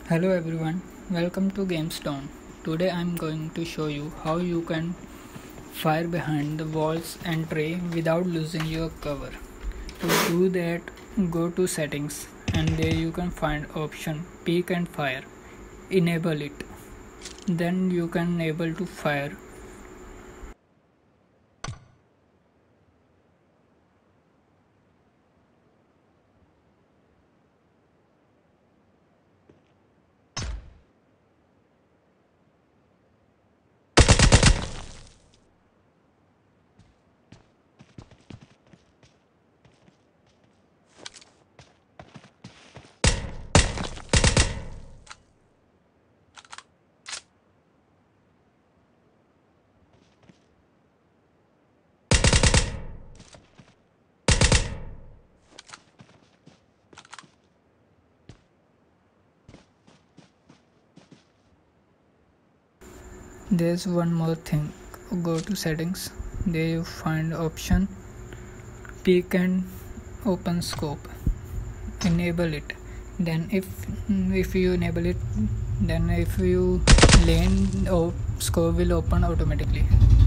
Hello everyone, welcome to GameStone. Today I'm going to show you how you can fire behind the walls and tray without losing your cover. To do that, go to settings and there you can find option peek and fire. Enable it. Then you can able to fire. There's one more thing. Go to settings. There you find option peek and open scope. Enable it. Then if you enable it, then if you land, scope will open automatically.